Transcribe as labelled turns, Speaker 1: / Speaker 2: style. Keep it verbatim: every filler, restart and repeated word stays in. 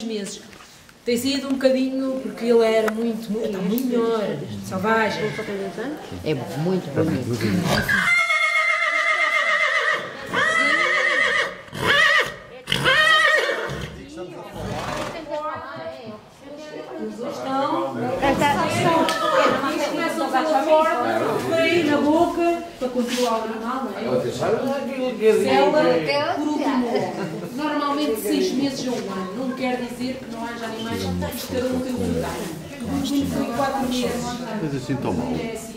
Speaker 1: meses. Tem sido um bocadinho, porque ele era muito, muito, está muito melhor, selvagem.
Speaker 2: É muito bonito.
Speaker 1: Na boca, para controlar o animal, não é? Célula por último ovo. Normalmente seis meses ou um ano. Não quer dizer que não haja animais que cada um tem um lugar. Muito, quatro meses.
Speaker 3: Mas assim tão mal.